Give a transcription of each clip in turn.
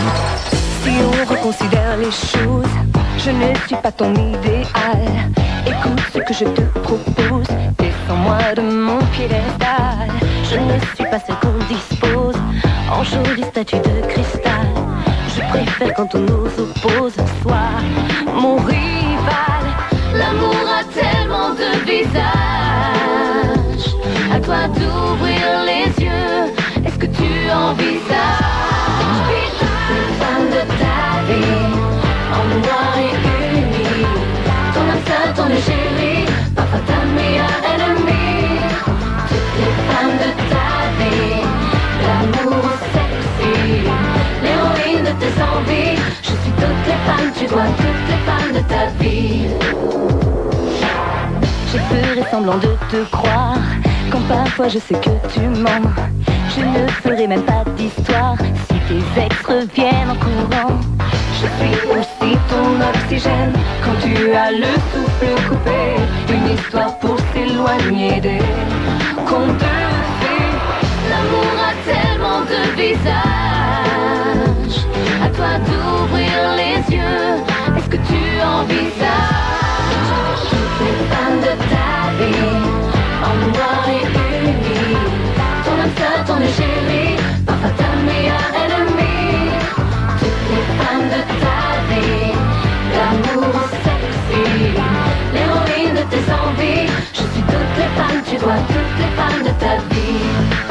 Si on reconsidère les choses, je ne suis pas ton idéal. Écoute ce que je te propose, descends-moi de mon piédestal. Je ne suis pas celle qu'on dispose en jolie statue de cristal. Je préfère quand on nous oppose, soit mon rival. L'amour a tellement de visages, à toi d'ouvrir les yeux. Est-ce que tu envisages les femmes de ta vie en noir et uni? Ton âme seule, ton égérie, parfois ta meilleure ennemie. Toutes les femmes de ta vie, l'amour sexy, l'héroïne de tes envies. Je suis toutes les femmes, tu vois toutes les femmes de ta vie. Je ferai semblant de te croire quand parfois je sais que tu mens. Je ne ferai même pas d'histoire si tes ex reviennent en courant. Je suis aussi ton oxygène quand tu as le souffle coupé. Une histoire pour s'éloigner des contes de fées. L'amour a tellement de visages, à toi d'ouvrir les yeux. Est-ce que tu envisages toutes les femmes de ta vie en noir et uni? Ton âme seule, ton égérie, parfois ta meilleure ennemie. Toutes les femmes de ta vie, l'amour sexy, l'héroïne de tes envies. Je suis toutes les femmes, tu vois toutes les femmes de ta vie.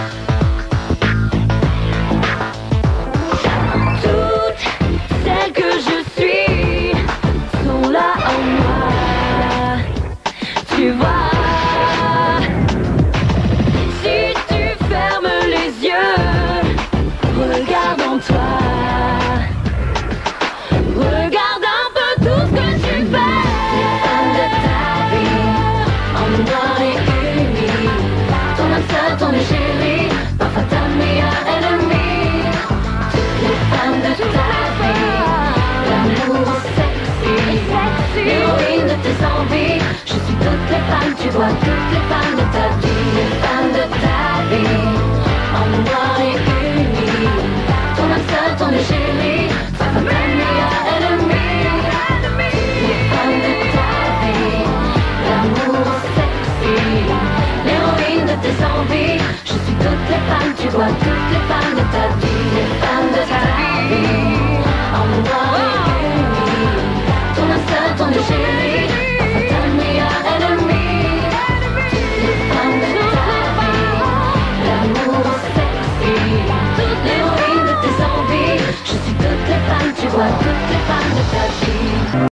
Toutes celles que je suis sont là en moi, tu vois. Si tu fermes les yeux, regarde en toi. Regarde un peu tout ce que tu fais. Les femmes de ta vie en noir et uni. Ton âme seule, ton égérie, parfois ta meilleure ennemie. Toutes les femmes de ta vie, l'amour sexy, l'héroïne de tes envies. Je suis toutes les femmes, tu vois toutes les femmes de ta vie. Les femmes de ta vie en noir et uni. Ton âme seule, ton égérie, parfois ta meilleure ennemie. Les femmes de ta vie, l'amour sexy, l'héroïne de tes envies. Je suis toutes les femmes, tu vois toutes les femmes de ta vie. Les femmes de ta vie en noir et uni. Ton âme seule, ton égérie, parfois ta meilleure ennemie. Les femmes de ta vie, l'amour sexy, l'héroïne de tes envies. Je suis toutes les femmes, tu vois toutes les femmes de ta vie.